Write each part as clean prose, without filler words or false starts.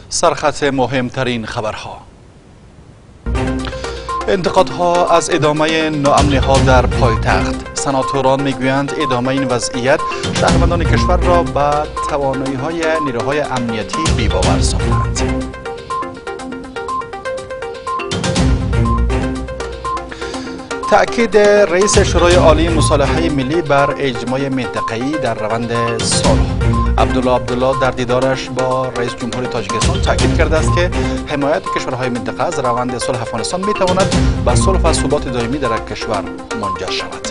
سرخط مهمترین خبرها. انتقادها از ادامه ناامنی‌ها در پایتخت. سناتوران میگویند ادامه این وضعیت شهروندان کشور را به توانایی‌های نیروهای امنیتی بی‌باور ساختند. تأکید رئیس شورای عالی مصالحه ملی بر اجماع منطقه‌ای در روند صلح. عبدالله در دیدارش با رئیس جمهور تاجیکستان تاکید کرده است که حمایت کشورهای منطقه از روند صلح افغانستان میتواند به صلح و ثبات دائمی در کشور منجر شود.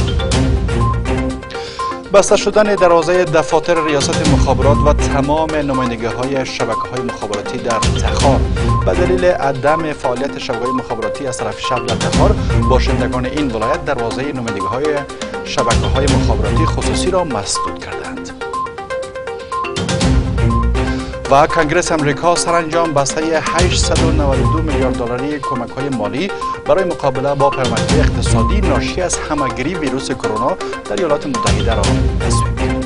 بسته شدن دروازه دفاتر ریاست مخابرات و تمام نمایندگی‌های شبکه‌های مخابراتی در تخار به دلیل عدم فعالیت شبکه‌های مخابراتی از طرف شب در تخار، باشندگان این ولایت دروازه نمایندگی‌های شبکه‌های مخابراتی خصوصی را مسدود کردند. و کنگره امریکا سرانجام بسته 892 میلیارد دلاری کمک‌های مالی برای مقابله با پیامدهای اقتصادی ناشی از همه‌گیری ویروس کرونا در ایالات متحده را تصویب کرد.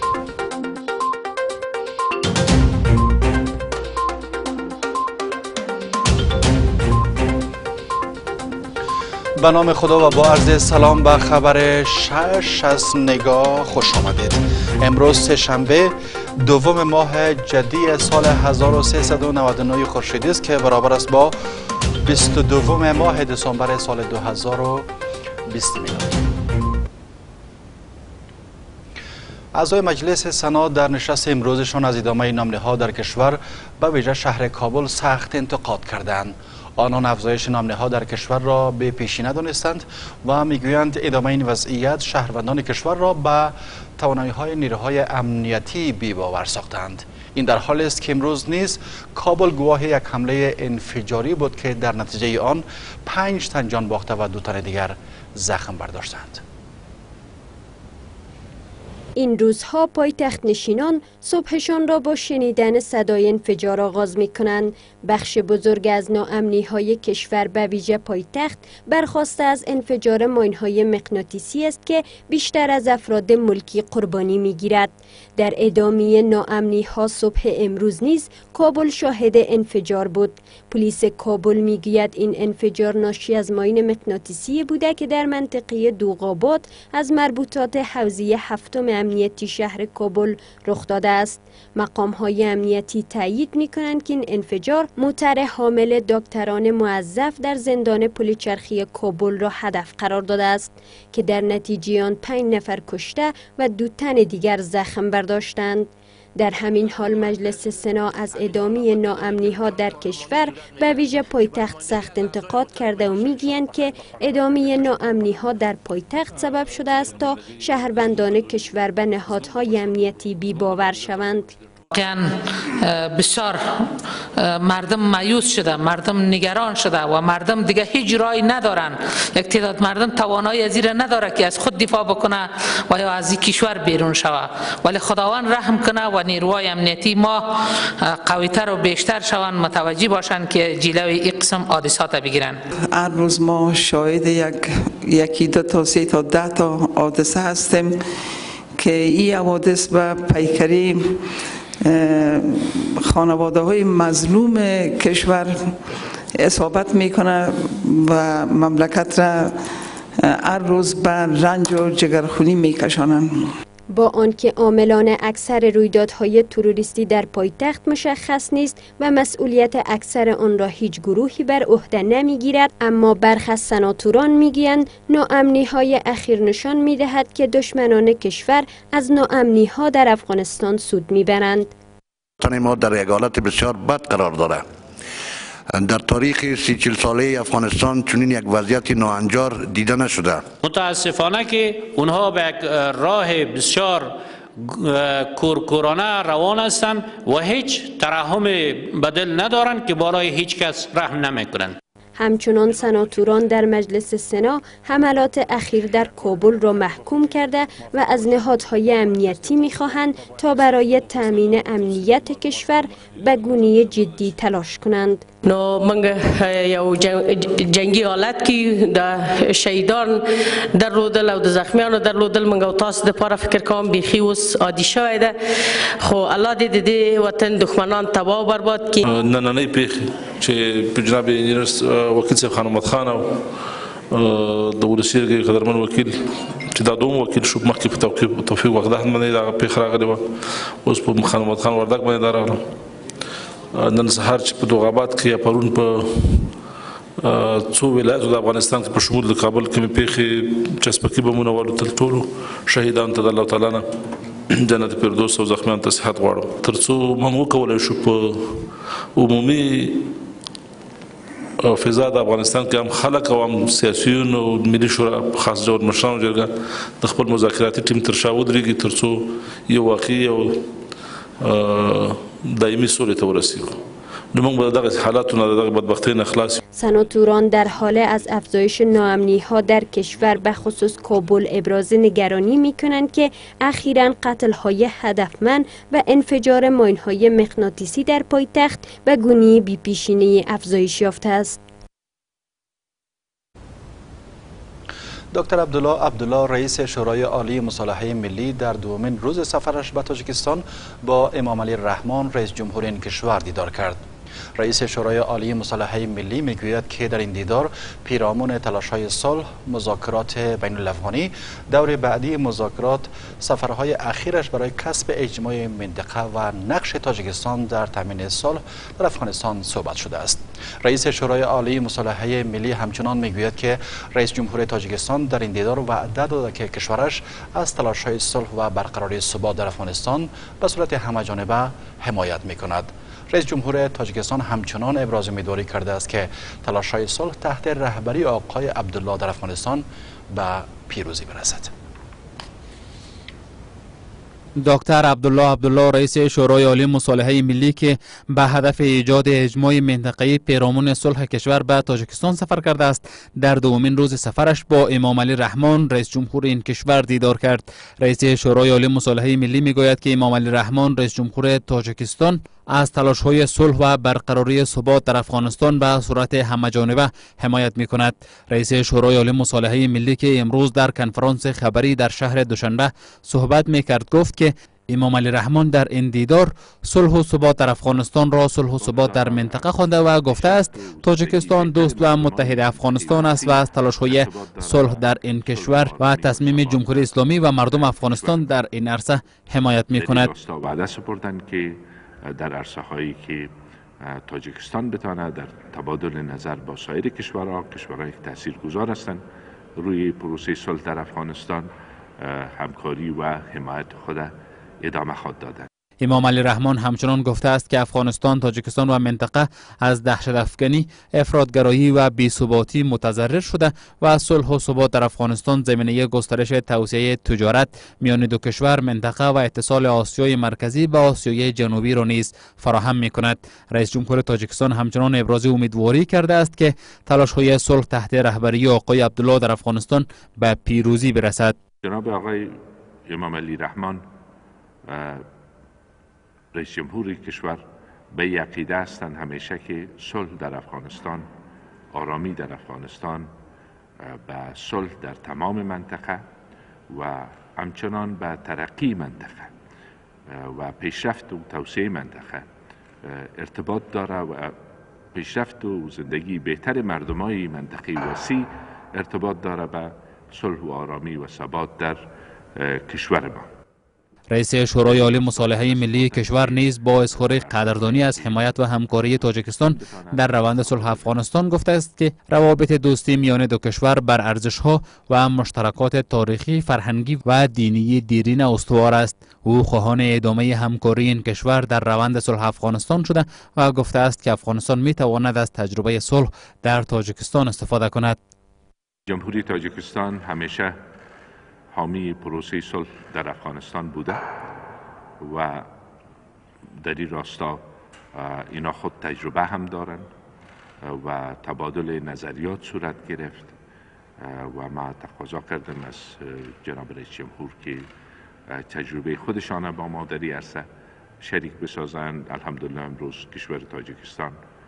به نام خدا و با عرض سلام به خبر 6 از نگاه خوش آمدید. امروز سه‌شنبه دوم ماه جدی سال 1399 خورشیدی است که برابر است با 22 ماه دسامبر سال 2020 میلادی. اعضای مجلس سنا در نشست امروزشان از ادامه ناامنی‌ها در کشور به ویژه شهر کابل سخت انتقاد کردند. آنان افزایش ناامنی‌ها در کشور را به پیشینه دانستند و میگویند ادامه این وضعیت شهروندان کشور را به توانایی‌های نیروهای امنیتی بی‌باور ساختند. این در حالی است که امروز نیز کابل گواه یک حمله انفجاری بود که در نتیجه آن 5 تن جان باخته و 2 تن دیگر زخم برداشتند. این روزها پایتخت نشینان صبحشان را با شنیدن صدای انفجار آغاز می کنند. بخش بزرگ از ناامنی های کشور به ویژه پایتخت برخواسته از انفجار ماین های مغناطیسی است که بیشتر از افراد ملکی قربانی می گیرد. در ادامه ناامنی ها صبح امروز نیز کابل شاهد انفجار بود. پلیس کابل می گوید این انفجار ناشی از ماین مغناطیسی بوده که در منطقه دوغاباد از مربوطات حوزه هفتم امنیتی شهر کابل رخ داده است. مقام های امنیتی تایید می کنند که این انفجار موتر حامل دکتران موظف در زندان پلیچرخی کابل را هدف قرار داده است که در نتیجه آن 5 نفر کشته و 2 تن دیگر زخم برداشتند. در همین حال مجلس سنا از ادامه ناامنی ها در کشور به ویژه پایتخت سخت انتقاد کرده و میگویند که ادامه ناامنی ها در پایتخت سبب شده است تا شهروندان کشور به نهادهای امنیتی بی‌باور شوند. بسیار مردم مایوس شده، مردم نگران شده و مردم دیگه هیچ راهی ندارن. یک تعداد مردم توانایی از این نداره که از خود دفاع بکنه و یا از این کشور بیرون شوه، ولی خداوند رحم کنه و نیروهای امنیتی ما قویتر و بیشتر شوند، متوجه باشند که جلوی این قسم حادثات بگیرن. هر روز ما شاهد یکی 2 تا 3 تا 10 تا حادثه هستیم که این حوادث به پیکری خانواده های مظلوم کشور اصابت میکنه و مملکت را هر روز به رنج و جگرخونی میکشانند. با آنکه عاملان اکثر رویدادهای تروریستی در پایتخت مشخص نیست و مسئولیت اکثر آن را هیچ گروهی بر عهده نمیگیرد، اما برخی از سناتوران میگویند ناامنی‌های اخیر نشان میدهد که دشمنان کشور از ناامنی‌ها در افغانستان سود میبرند. ما در یک حالت بسیار بد قرار داره. در تاریخ 30-40 ساله افغانستان چنین یک وضعیت ناهنجار دیده نشده. متاسفانه که اونها به یک راه بسیار کورکورانه روان هستند و هیچ ترحم بدل ندارند که برای هیچ کس رحم نمیکنند. همچنان سناتوران در مجلس سنا حملات اخیر در کابل را محکوم کرده و از نهادهای امنیتی می‌خواهند تا برای تأمین امنیت کشور به گونه جدی تلاش کنند. نو منگ یو جنگی حالت کی د شهیدان در رودل او د زخمیانو در رودل منگ او تاسو د پاره فکر کوم بیخی اوس عادي شوی ده خو الله دې د وطن دښمنان تباہ او برباد کی. نننۍ پیښې چې په جناب انجینر وکیل صاحب خان محمد خان او د ولسي جرګې قدرمن وکیل چې دا دوم وکیل شو مخکې په توفیق وغداد باندې دا پیښه راغلې وه اوس په خان محمد خان وردګ باندې دا راغله. نن سهار چې په دوغاباد کې یا پرون په څو ولایتو د افغانستان کې په شمول د کابل کې مې پیښې چسپکي بمونه والوتل ټولو شهیدانو ته د الله تعالی نه جنت فردوس او زخمیانو ته صحت غواړم تر څو موږ وکولی شو په عمومي فضا د افغانستان کې هم خلک او هم سیاسیون او ملي شورا خاص ډول مشرانو جرګه د خپل مذاکراتي ټیم تر شا ودرېږي تر څو یو واقعي او دائمی سوله ته ورسیږو. نو موږ به دغه حالاتو نه دغه بدبختۍ نه خلاص. سناتوران در حال از افزایش ناامنی ها در کشور به خصوص کابل ابراز نگرانی می کنند که اخیراً قتل های هدفمند و انفجار ماین های مغناطیسی در پایتخت به گونی بی پیشینه افزایش یافته است. دکتر عبدالله رئیس شورای عالی مصالحه ملی در دومین روز سفرش به تاجیکستان با امام علی رحمان رئیس جمهور این کشور دیدار کرد. رئیس شورای عالی مصالحه ملی میگوید که در این دیدار پیرامون تلاش‌های صلح، مذاکرات بین الافغانی، دور بعدی مذاکرات، سفرهای اخیرش برای کسب اجماع منطقه و نقش تاجیکستان در تامین صلح در افغانستان صحبت شده است. رئیس شورای عالی مصالحه ملی همچنان میگوید که رئیس جمهور تاجیکستان در این دیدار وعده داده که کشورش از تلاش‌های صلح و برقراری ثبات در افغانستان به صورت همه‌جانبه حمایت می‌کند. رئیس جمهور تاجیکستان همچنان ابراز امیدواری کرده است که تلاش‌های صلح تحت رهبری آقای عبدالله در افغانستان به پیروزی برسد. دکتر عبدالله رئیس شورای عالی مصالحه ملی که به هدف ایجاد اجماع منطقه‌ای پیرامون صلح کشور به تاجیکستان سفر کرده است در دومین روز سفرش با امام علی رحمان رئیس جمهور این کشور دیدار کرد. رئیس شورای عالی مصالحه ملی میگوید که امام علی رحمان رئیس جمهور تاجیکستان از تلاش‌های صلح و برقراری ثبات در افغانستان به صورت همه‌جانبه حمایت می‌کند. رئیس شورای عالی مصالحه ملی که امروز در کنفرانس خبری در شهر دوشنبه صحبت می‌کرد گفت که امام علی رحمان در این دیدار صلح و ثبات در افغانستان را صلح و ثبات در منطقه خوانده و گفته است تاجیکستان دوست و متحد افغانستان است و از تلاش‌های صلح در این کشور و تصمیم جمهوری اسلامی و مردم افغانستان در این عرصه حمایت می‌کند. در عرصه هایی که تاجیکستان بتواند در تبادل نظر با سایر کشورهای تاثیرگذار هستند روی پروسه صلح در افغانستان همکاری و حمایت خود ادامه خواهد دادند. امام علی رحمان همچنان گفته است که افغانستان، تاجیکستان و منطقه از دهشت افکنی، افراطگرایی و بی‌ثباتی متضرر شده و صلح و ثبات در افغانستان زمینه گسترش توسعه تجارت میان دو کشور، منطقه و اتصال آسیای مرکزی با آسیای جنوبی را نیز فراهم می‌کند. رئیس جمهور تاجیکستان همچنان ابراز امیدواری کرده است که تلاش‌های صلح تحت رهبری آقای عبدالله در افغانستان به پیروزی برسد. جناب آقای امام علی رحمان رئیس جمهور کشور به عقیده هستند همیشه که صلح در افغانستان، آرامی در افغانستان، به صلح در تمام منطقه و همچنان به ترقی منطقه و پیشرفت و توسعه منطقه ارتباط داره و پیشرفت و زندگی بهتر مردمای منطقه وسیع ارتباط داره به صلح و آرامی و ثبات در کشور ما. رئیس شورای عالی مصالحه ملی کشور نیز با اظهار قدردانی از حمایت و همکاری تاجیکستان در روند صلح افغانستان گفته است که روابط دوستی میان دو کشور بر ارزش‌ها و مشترکات تاریخی، فرهنگی و دینی دیرین استوار است. او خواهان ادامه همکاری این کشور در روند صلح افغانستان شده و گفته است که افغانستان می‌تواند از تجربه صلح در تاجیکستان استفاده کند. جمهوری تاجیکستان همیشه حامی پروسه صلح در افغانستان بوده و در این راستا اینا خود تجربه هم دارند و تبادل نظریات صورت گرفت و ما تقاضا کردم از جناب رئیس جمهور که تجربه خودشان با ما در این عرصه شریک بسازند. الحمدلله امروز کشور تاجیکستان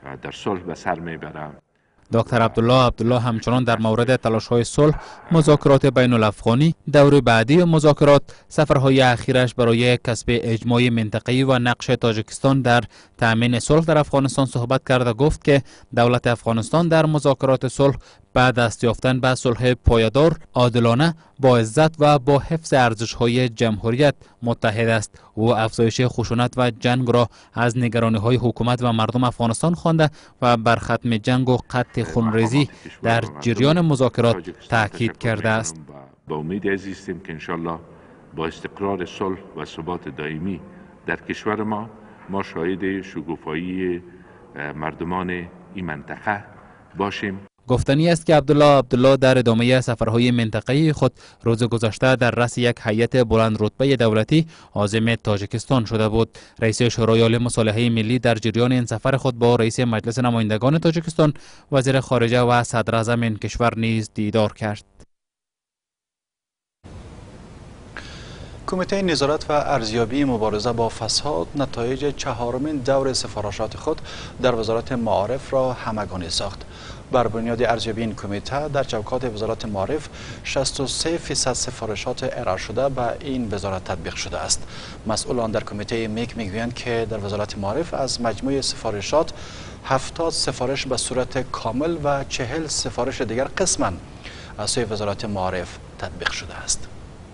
در صلح به سر میبره. دکتر عبدالله همچنان در مورد تلاش‌های صلح، مذاکرات بین الافغانی، دور بعدی مذاکرات، سفرهای اخیرش برای کسب اجماع منطقه‌ای و نقش تاجیکستان در تأمین صلح در افغانستان صحبت کرده. گفت که دولت افغانستان در مذاکرات صلح بعد دست یافتن به صلح پایدار، عادلانه، با عزت و با حفظ ارزش‌های جمهوریت متحد است. او افزایش خشونت و جنگ را از نگرانی‌های حکومت و مردم افغانستان خوانده و بر ختم جنگ و قطع خونریزی در جریان مذاکرات تاکید کرده است. با امید عزیزیم که انشالله با استقرار صلح و ثبات دائمی در کشور ما شاهد شکوفایی مردمان این منطقه باشیم. گفتنی است که عبدالله در ادامه سفرهای منطقه‌ای خود روز گذشته در رأس یک هیئت بلند رتبه دولتی عازم تاجیکستان شده بود. رئیس شورای عالی مصالحه ملی در جریان این سفر خود با رئیس مجلس نمایندگان تاجیکستان، وزیر خارجه و صدر اعظم این کشور نیز دیدار کرد. کمیته نظارت و ارزیابی مبارزه با فساد نتایج چهارمین دور سفارشات خود در وزارت معارف را همگانی ساخت. بر بنیاد ارزیابی این کمیته در چوکات وزارت معارف 63% سفارشات ارائه شده به این وزارت تطبیق شده است. مسئولان در کمیته میک میگویند که در وزارت معارف از مجموع سفارشات 70 سفارش به صورت کامل و 40 سفارش دیگر قسما از سوی وزارت معارف تطبیق شده است.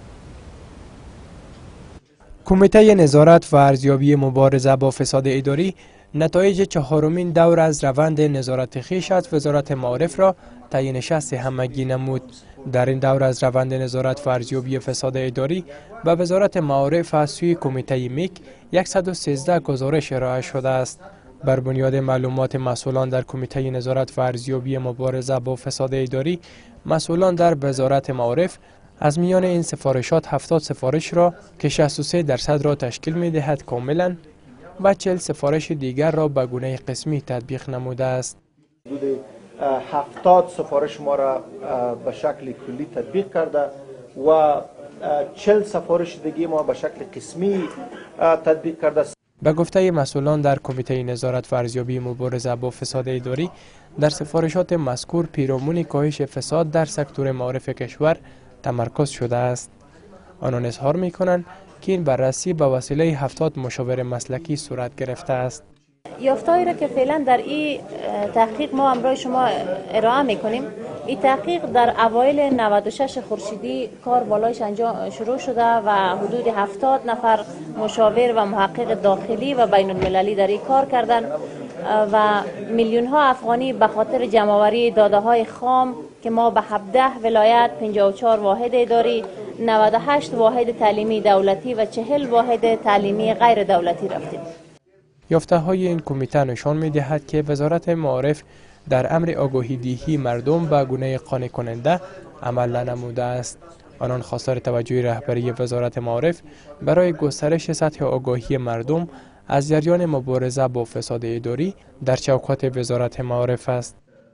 کمیته نظارت و ارزیابی مبارزه با فساد اداری نتایج چهارمین دور از روند نظارت خویش از وزارت معارف را طی نشست همگی نمود. در این دور از روند نظارت و ارزیابی فساد اداری به وزارت معارف از سوی کمیته میک 113 گزارش ارائه شده است. بر بنیاد معلومات مسئولان در کمیته نظارت و ارزیابی مبارزه با فساد اداری، مسئولان در وزارت معارف از میان این سفارشات 70 سفارش را که 63% را تشکیل می دهد کاملا و 40 سفارش دیگر را به گونه قسمی تطبیق نموده است. حدود 70 سفارش ما را به شکل کلی تطبیق کرده و 40 سفارش دیگه ما به شکل قسمی تطبیق کرده است. به گفته مسئولان در کمیته نظارت و ارزیابی مبارزه با فساد اداری، در سفارشات مذکور پیرامون کاهش فساد در سکتور معارف کشور تمرکز شده است. آنان اظهار می کنند که این بررسی به وسیله 70 مشاور مسلکی صورت گرفته است. یافته‌ای را که فعلا در این تحقیق ما همراه شما ارائه میکنیم، این تحقیق در اوایل 96 خورشیدی کار بالایش انجام شروع شده و حدود 70 نفر مشاور و محقق داخلی و بین المللی در این کار کردند و میلیون ها افغانی به خاطر جمع‌آوری داده های خام که ما به 17 ولایت، 54 واحد اداری، 98 واحد تعلیمی دولتی و 40 واحد تعلیمی غیر دولتی رفتیم. یافته های این کمیته نشان می دهد که وزارت معارف در امر آگاهی دهی مردم به گونه قانع کننده عمل ننموده است. آنان خواستار توجه رهبری وزارت معارف برای گسترش سطح آگاهی مردم از جریان مبارزه با فساد اداری در چوکات وزارت معارف است.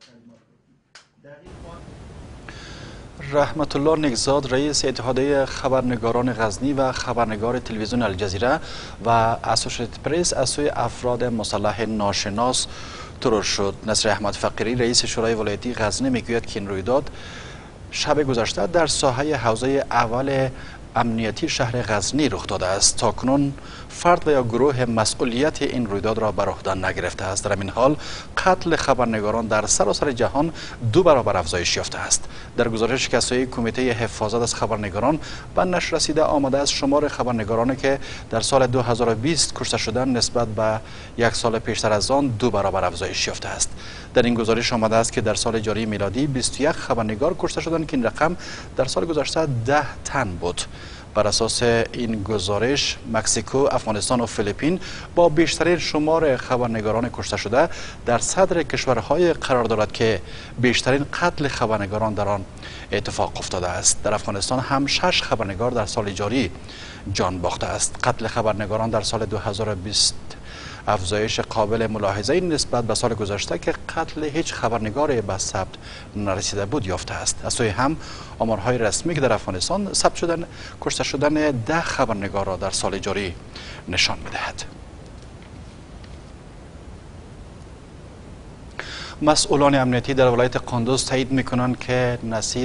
رحمت الله نیکزاد رئیس اتحادیه خبرنگاران غزنی و خبرنگار تلویزیون الجزیره و اسوسییتد پرس از سوی افراد مسلح ناشناس ترور شد. نصر احمد فقیری رئیس شورای ولایتی غزنی میگوید که این رویداد شب گذشته در ساحه حوزه اول امنیتی شهر غزنی رخ داده است. تاکنون فرد و یا گروه مسئولیت این رویداد را بر عهده نگرفته است. در این حال قتل خبرنگاران در سراسر جهان 2 برابر افزایش یافته است. در گزارش که از سوی کمیته حفاظت از خبرنگاران به نشر رسیده آمده است، شمار خبرنگارانی که در سال 2020 کشته شدند نسبت به یک سال پیشتر از آن 2 برابر افزایش یافته است. در این گزارش آمده است که در سال جاری میلادی 21 خبرنگار کشته شدند که این رقم در سال گذشته 10 تن بود. بر اساس این گزارش مکزیکو، افغانستان و فیلیپین با بیشترین شمار خبرنگاران کشته شده در صدر کشورهای قرار دارد که بیشترین قتل خبرنگاران در آن اتفاق افتاده است. در افغانستان هم 6 خبرنگار در سال جاری جان باخته است. قتل خبرنگاران در سال 2020 افزایش قابل ملاحظه نسبت به سال گذشته که قتل هیچ خبرنگاری به ثبت نرسیده بود یافته است. از سوی هم آمارهای رسمی که در افغانستان ثبت شدن کشته شدن 10 خبرنگار را در سال جاری نشان می‌دهد. مسئولان امنیتی در ولایت قندوز تایید میکنند که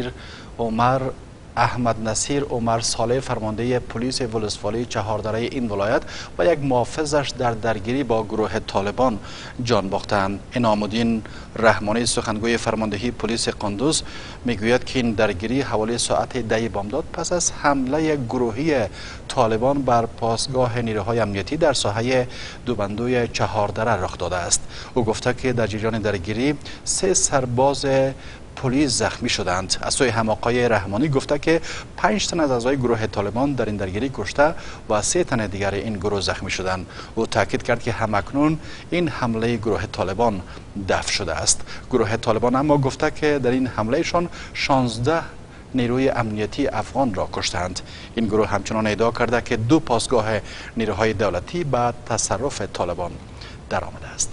احمد نصیر عمر صالح فرمانده پلیس ولسوالی چهاردره این ولایت و یک محافظش در درگیری با گروه طالبان جان باختند. انعام الدین رحمانی سخنگوی فرماندهی پلیس قندوز میگوید که این درگیری حوالی ساعت 10 بامداد پس از حمله گروهی طالبان بر پاسگاه نیروهای امنیتی در ساحه دوبندوی چهاردره رخ داده است. او گفته که در جریان درگیری 3 سرباز پلیس زخمی شدند. از سوی هم آقای رحمانی گفته که 5 تن از اعضای گروه طالبان در این درگیری کشته و 3 تن دیگر این گروه زخمی شدند. او تاکید کرد که همکنون این حمله گروه طالبان دفع شده است. گروه طالبان اما گفته که در این حملهشان 16 نیروی امنیتی افغان را کشتند. این گروه همچنان ادعا کرده که 2 پاسگاه نیروهای دولتی به تصرف طالبان درآمده است.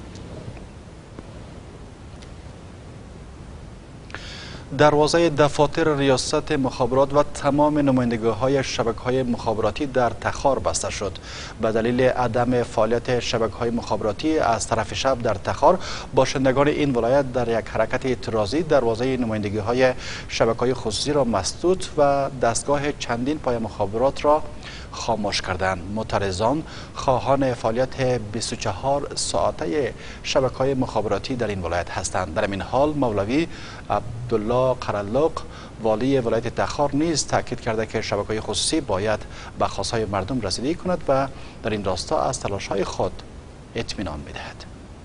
دروازه دفاتر ریاست مخابرات و تمام نمایندگی‌های شبکه‌های مخابراتی در تخار بسته شد. به دلیل عدم فعالیت شبکه‌های مخابراتی از طرف شب در تخار، باشندگان این ولایت در یک حرکت اعتراضی دروازه نمایندگی‌های شبکه‌های خصوصی را مسدود و دستگاه چندین پای مخابرات را خاموش کردند. معترضان خواهان فعالیت 24 ساعته شبکه‌های مخابراتی در این ولایت هستند. در این حال مولوی عبدالله قرالق والی ولایت تخار نیز تاکید کرده که شبکه‌های خصوصی باید به خواست‌های مردم رسیدگی کند و در این راستا از تلاش‌های خود اطمینان می‌دهد.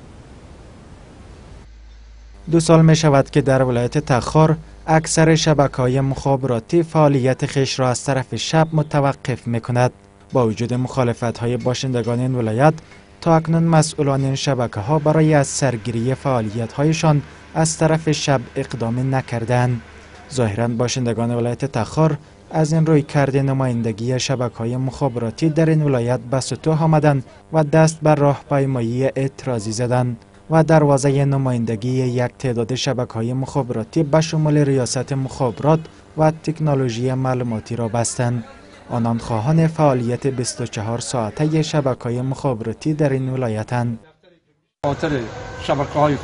2 سال می شود که در ولایت تخار اکثر شبکه‌های مخابراتی فعالیت خویش را از طرف شب متوقف می کند. با وجود مخالفت‌های باشندگان این ولایت، تا اکنون مسئولان این شبکه‌ها برای از سرگیری فعالیت‌هایشان از طرف شب اقدام نکردند. ظاهراً باشندگان ولایت تخار از این رویکرد نمایندگی شبکه‌های مخابراتی در این ولایت به سطوح آمدند و دست بر راهپیمایی اعتراضی زدند و دروازه نمایندگی یک تعداد شبکه‌های مخابراتی به شمول ریاست مخابرات و تکنولوژی معلوماتی را بستند. آنان خواهان فعالیت 24 ساعته شبکه‌های مخابراتی در این ولایتند. خاطر شبکه‌های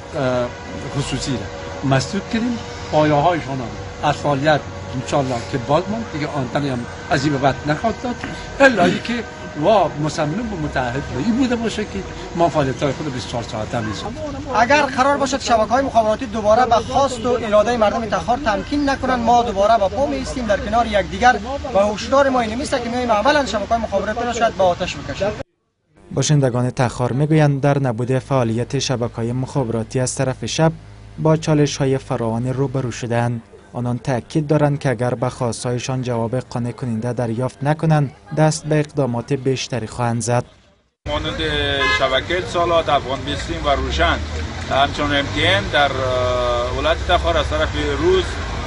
خصوصی را مسدود کردیم، پایه‌هایشان از فعالیت انشالله که باز ماند، دیگه آنتنی هم از این به بعد نخواهد داد، الا اینکه و مصمم و متعهد به این بوده باشه که ما فعالیت‌های خود 24 ساعته می‌ذاریم. اگر قرار باشد شبکه‌های مخابراتی دوباره به خواست و اراده مردم تخار تمکین نکنند، ما دوباره با پا می‌ایستیم در کنار یکدیگر و هشدار ما این است که می‌آییم اولا شبکه‌های مخابراتی را شاید به آتش بکشیم. باشندگان تخار میگویند در نبود فعالیت شبکه‌های مخابراتی از طرف شب با چالش‌های فراوان روبرو شدند. آنان تأکید دارند که اگر به خواستهایشان جواب قانع کننده دریافت نکنند، دست به اقدامات بیشتری خواهند زد. مانند شبکه اتصالات، افغان بیستیم و روشن، همچنین MTN در ولایت تخار از طرف روز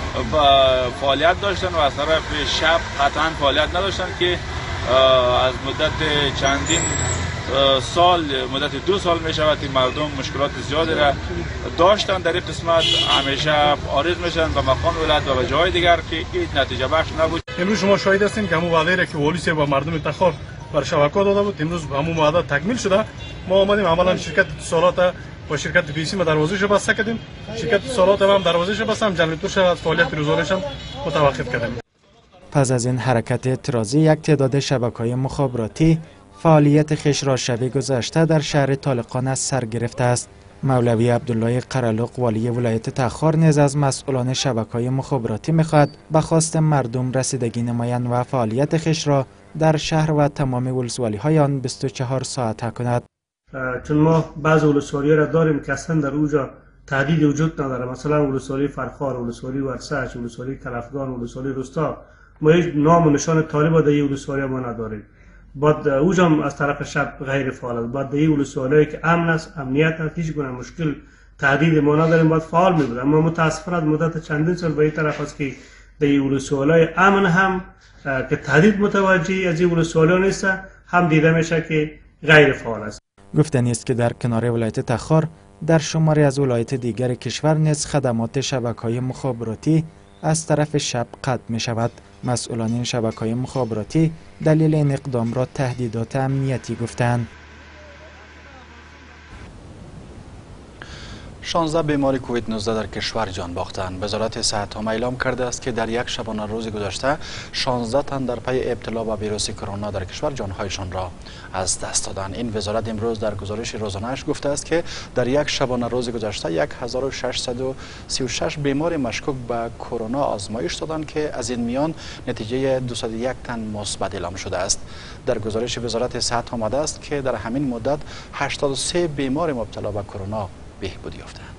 فعالیت داشتن و از طرف شب قطعا فعالیت نداشتن که از مدت چندین سال، مدت 2 سال می شود که مردم مشکلات زیادی را داشتن در این قسمت، همیشه عارض میشن به مقام ولایت و به جای دیگر که هیچ نتیجه بخش نبود. امروز شما شاهد هستین که همون وعده را که والی با مردم تخار بر شبکه داده بود، امروز همون وعده تکمیل شده. ما آمدیم عملا شرکت اتصالات با شرکت بیسی دروازه‌اش رو بسته کردیم، شرکت اتصالات هم دروازه‌اش رو بستم، جنراتورش از فعالیت روزانه‌اش هم متوقف کردیم. پس از این حرکت اعتراضی، یک تعداد شبکه‌های مخابراتی فعالیت خویش را شب گذشته در شهر طالقان از سر گرفته است. مولوی عبدالله قرالق والی ولایت تخار نیز از مسئولان شبکه‌های مخابراتی می‌خواهد به خواست مردم رسیدگی نمایند و فعالیت خویش را در شهر و تمام ولسوالی‌های آن 24 ساعته کند. چون ما بعض ولسوالی‌ها را داریم که اصلا در اونجا تهدید وجود نداره، مثلا ولسوالی فرخار، ولسوالی ورسج، ولسوالی کلفگان، ولسوالی رستا، ما هیچ نام و نشان طالب در این ولسوالی ما نداریم. بعد اوجم از طرف شب غیر فعال است. بعد این ولسوالی که امن است، امنیت است، هیچ گونه مشکل تهدید ما نداریم، بعد فعال می بود. اما متاسفانه مدت چندین سال به این طرف است که در این ولسوالی امن هم که تهدید متوجه از این ولسوالی نیست، هم دیده میشه که غیر فعال است. گفتنی است که در کنار ولایت تخار در شماری از ولایت دیگر کشور نیز خدمات شبکه‌های مخابراتی از طرف شب قطع می شود. مسئولان این شبکه‌های مخابراتی دلیل این اقدام را تهدیدات امنیتی گفتند. 16 بیماری کووید 19 در کشور جان باختند. وزارت صحت هم اعلام کرده است که در یک شبانه روز گذشته 16 تن در پی ابتلا به ویروس کرونا در کشور جانهایشان را از دست دادند. این وزارت امروز در گزارش روزانه‌اش گفته است که در یک شبانه روز گذشته 1636 بیمار مشکوک به کرونا آزمایش دادند که از این میان نتیجه 201 تن مثبت اعلام شده است. در گزارش وزارت صحت آمده است که در همین مدت 83 بیمار مبتلا به کرونا بهبود یافتند.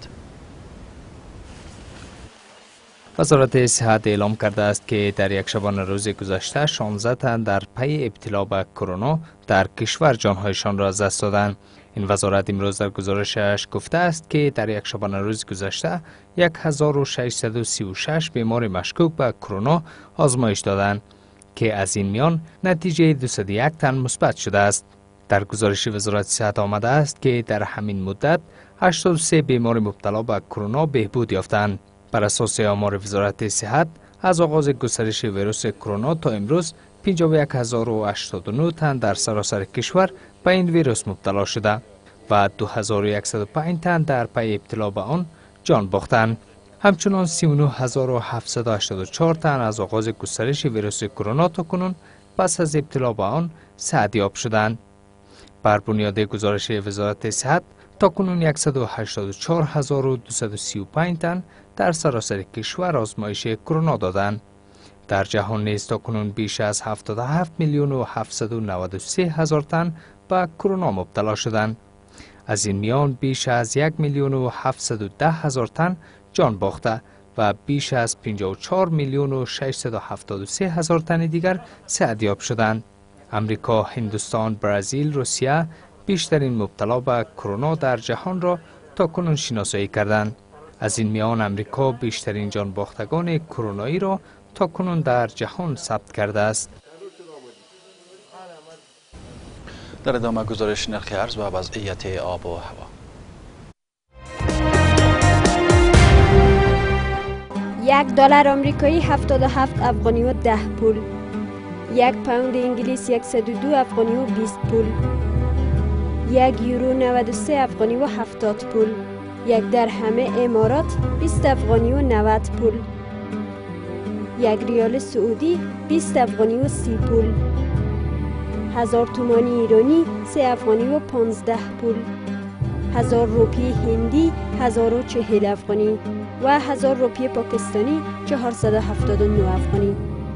وزارت صحت اعلام کرده است که در یک شبانه روز گذشته 16 تن در پی ابتلا به کرونا در کشور جانهایشان را از دست دادند. این وزارت امروز در گزارشش گفته است که در یک شبانه روز گذشته 1636 بیمار مشکوک به کرونا آزمایش دادند که از این میان نتیجه 201 تن مثبت شده است. در گزارش وزارت صحت آمده است که در همین مدت 83 بیمار مبتلا به کرونا بهبود یافتند. بر اساس آمار وزارت صحت از آغاز گسترش ویروس کرونا تا امروز 51089 تن در سراسر کشور به این ویروس مبتلا شده و 2105 تن در پی ابتلا به آن جان باختند. همچنان 39784 تن از آغاز گسترش ویروس کرونا تا کنون پس از ابتلا به آن صحتیاب شدند. بر بنیاد گزارش وزارت صحت تا کنون 184235 تن در سراسر کشور آزمایش کرونا دادند. در جهان نیز تا کنون بیش از 77 میلیون و 793 هزار تن به کرونا مبتلا شدند. از این میان بیش از 1 میلیون و 710 هزار تن جان باخته و بیش از 54 میلیون و 673 هزار تن دیگر صحتیاب شدند. امریکا، هندوستان، برزیل، روسیه بیشترین مبتلا به کرونا در جهان را تا کنون شناسایی کردند. از این میان امریکا بیشترین جان باختگان کرونایی را تا کنون در جهان ثبت کرده است. در ادامه گزارش نرخ ارز و وضعیت آب و هوا. $1 آمریکایی 77 افغانی و 10 پول. 1 پوند انگلیس 102 افغانی و 20 پول. 1 یورو 93 افغانی و 70 پول. 1 درهم امارات 20 افغانی و 90 پول. 1 ریال سعودی 20 افغانی و 30 پول. 1000 تومان ایرانی 3 افغانی و 15 پول. 1000 روپیه هندی 1040 افغانی و 1000 روپیه پاکستانی 479 افغانی.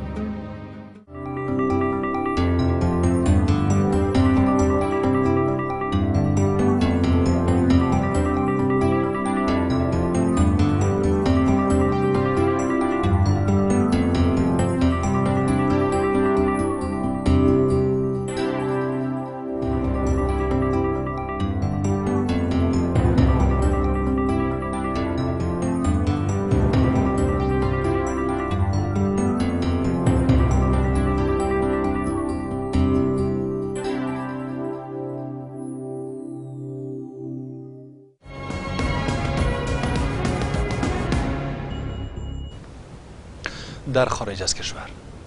در خارج از کشور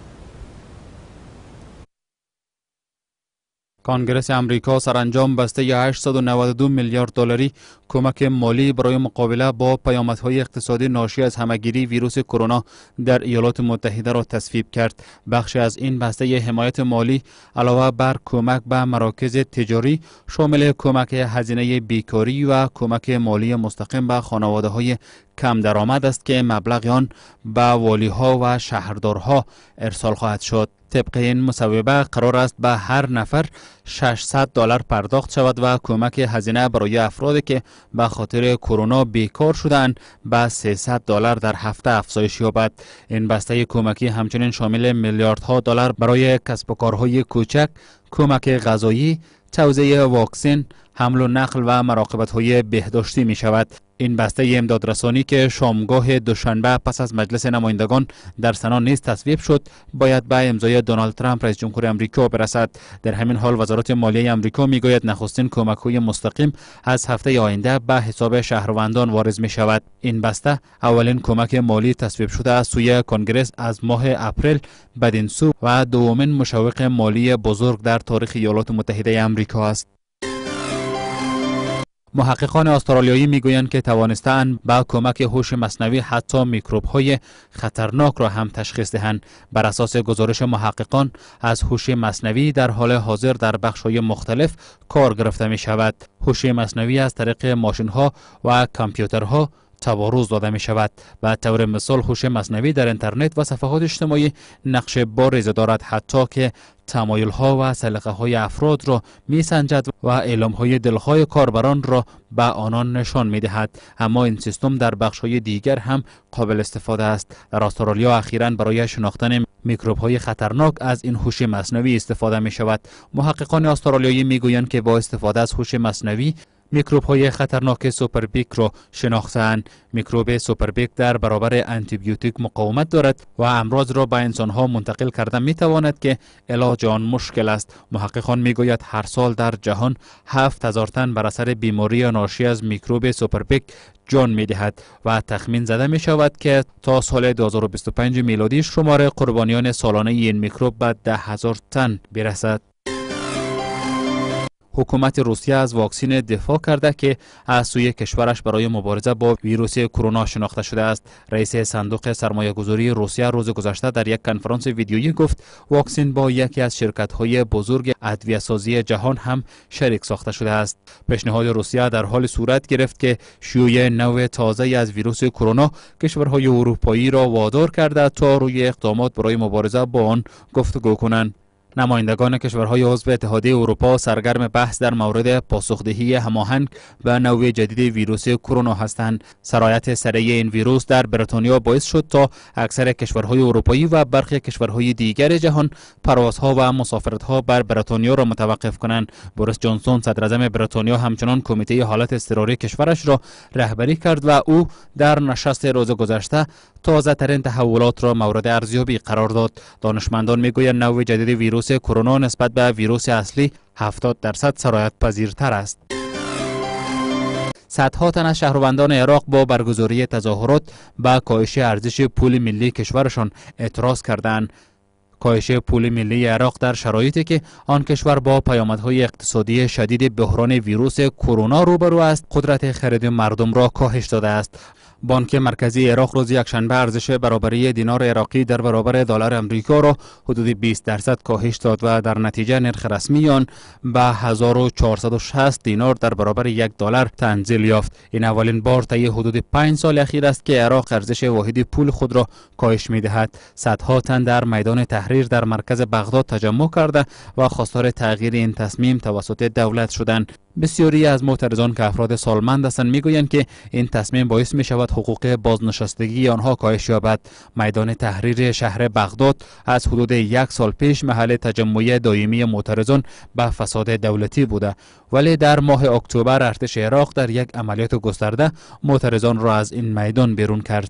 کنگره امریکا سرانجام بسته 892 میلیارد دلاری کمک مالی برای مقابله با پیامدهای اقتصادی ناشی از همهگیری ویروس کرونا در ایالات متحده را تصویب کرد. بخشی از این بسته حمایت مالی علاوه بر کمک به مراکز تجاری شامل کمک هزینه بیکاری و کمک مالی مستقیم به خانواده‌های کم درآمد است که مبلغ آن به والی‌ها و شهردارها ارسال خواهد شد. طبق این مصوبه قرار است به هر نفر $600 پرداخت شود و کمک هزینه برای افرادی که به خاطر کرونا بیکار شدند به $300 در هفته افزایش یابد. این بسته کمکی همچنین شامل میلیاردها دلار برای کسب و کارهای کوچک، کمک غذایی، توزیع واکسن، حمل و نقل و مراقبت‌های بهداشتی می شود. این بسته امدادرسانی که شامگاه دوشنبه پس از مجلس نمایندگان در سنا نیز تصویب شد، باید به امضای دونالد ترامپ رئیس جمهور آمریکا برسد. در همین حال وزارت مالیه آمریکا میگوید نخستین کمک‌های مستقیم از هفته آینده به حساب شهروندان وارد می شود. این بسته اولین کمک مالی تصویب شده از سوی کنگره از ماه اپریل بدین سو و دومین مشوق مالی بزرگ در تاریخ ایالات متحده آمریکا است. محققان استرالیایی میگویند که توانسته‌اند با کمک هوش مصنوی حتی میکروب‌های خطرناک را هم تشخیص دهند. بر اساس گزارش محققان از هوش مصنوی در حال حاضر در بخش‌های مختلف کار گرفته می‌شود. هوش مصنوی از طریق ماشین‌ها و کامپیوترها توارث داده می شود. به طور مثال هوش مصنوی در اینترنت و صفحات اجتماعی نقش بارزی دارد، حتی که تمایل ها و سلیقه های افراد را می سنجد و اعلام های دلخواه کاربران را به آنان نشان می دهد. اما این سیستم در بخش های دیگر هم قابل استفاده است. در استرالیا اخیراً برای شناختن میکروب های خطرناک از این هوش مصنوی استفاده می شود. محققان استرالیایی می گویند که با استفاده از هوش مصنوی میکروب های خطرناک سوپربیک را شناختند. میکروب سوپربیک در برابر آنتیبیوتیک مقاومت دارد و امراض را به انسان ها منتقل کردن می تواند که علاج آن مشکل است. محققان می گوید هر سال در جهان 7000 تن بر اثر بیماری ناشی از میکروب سوپربیک جان می دهد و تخمین زده می شود که تا سال 2025 میلادی شمار قربانیان سالانه این میکروب به 10,000 تن برسد. حکومت روسیه از واکسن دفاع کرده که از سوی کشورش برای مبارزه با ویروس کرونا شناخته شده است. رئیس صندوق سرمایه‌گذاری روسیه روز گذشته در یک کنفرانس ویدیویی گفت واکسن با یکی از شرکت‌های بزرگ ادویه‌سازی جهان هم شریک ساخته شده است. پیشنهاد روسیه در حال صورت گرفت که شیوع نوع تازه از ویروس کرونا کشورهای اروپایی را وادار کرده تا روی اقدامات برای مبارزه با آن گفتگو کنند. نمایندگان کشورهای عضو اتحادیه اروپا سرگرم بحث در مورد پاسخدهی هماهنگ و نوع جدید ویروس کرونا هستند. سرایت سریع این ویروس در بریتانیا باعث شد تا اکثر کشورهای اروپایی و برخی کشورهای دیگر جهان پروازها و مسافرتها بر بریتانیا را متوقف کنند. بوریس جانسون صدراعظم بریتانیا همچنان کمیته حالت اضطراری کشورش را رهبری کرد و او در نشست روز گذشته تازه ترین تحولات را مورد ارزیابی قرار داد. دانشمندان میگویند نوع جدید ویروس کرونا نسبت به ویروس اصلی 70% سرایت پذیرتر است. صدها تن از شهروندان عراق با برگزاری تظاهرات به کاهش ارزش پول ملی کشورشان اعتراض کردند. کاهش پول ملی عراق در شرایطی که آن کشور با پیامدهای اقتصادی شدید بحران ویروس کرونا روبرو است، قدرت خرید مردم را کاهش داده است. بانک مرکزی عراق روز یکشنبه ارزش برابری دینار عراقی در برابر دلار امریکا را حدود 20% کاهش داد و در نتیجه نرخ رسمی آن به 1460 دینار در برابر $1 تنزل یافت. این اولین بار طی حدود 5 سال اخیر است که عراق ارزش واحد پول خود را کاهش می‌دهد. صدها تن در میدان تحریر در مرکز بغداد تجمع کرده و خواستار تغییر این تصمیم توسط دولت شدند. بسیاری از معترضان که افراد سالمند هستند میگویند که این تصمیم باعث می شود حقوق بازنشستگی آنها کاهش یابد. میدان تحریر شهر بغداد از حدود 1 سال پیش محل تجمع دائمی معترضان به فساد دولتی بوده، ولی در ماه اکتبر ارتش عراق در یک عملیات گسترده معترضان را از این میدان بیرون کرد.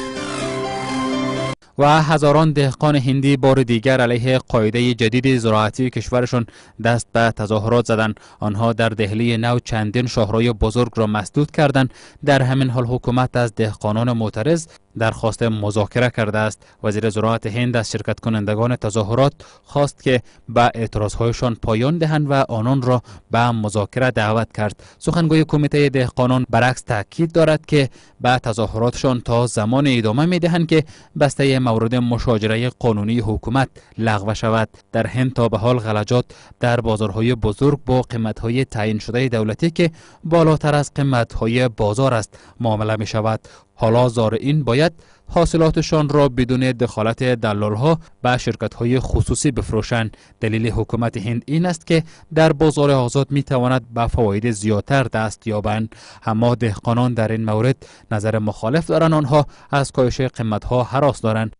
و هزاران دهقان هندی بار دیگر علیه قاعده جدید زراعتی کشورشان دست به تظاهرات زدند. آنها در دهلی نو چندین شاهرای بزرگ را مسدود کردند. در همین حال حکومت از دهقانان معترض درخواست مذاکره کرده است. وزیر زراعت هند از شرکت کنندگان تظاهرات خواست که به اعتراضهایشان پایان دهند و آنان را به مذاکره دعوت کرد. سخنگوی کمیته دهقانان برعکس تاکید دارد که به تظاهراتشان تا زمان ادامه می‌دهند که بسته مورد مشاجره قانونی حکومت لغو شود. در هند تا به حال غلجات در بازارهای بزرگ با قیمت‌های تعیین شده دولتی که بالاتر از قیمت‌های بازار است معامله می‌شود. حالا زارعین باید حاصلاتشان را بدون دخالت دلال‌ها به شرکت‌های خصوصی بفروشند. دلیل حکومت هند این است که در بازار آزاد می‌تواند به فواید زیادتر دست یابند. اما دهقانان در این مورد نظر مخالف دارند. آنها از کاهش قیمت‌ها هراس دارند.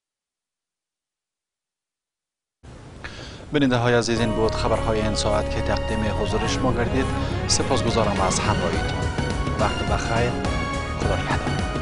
بیننده های عزیز، این بود خبرهای این ساعت که تقدیم حضور شما گردید. سپاسگزارم از همراهیتون. وقت بخیر. خدا نگهدار.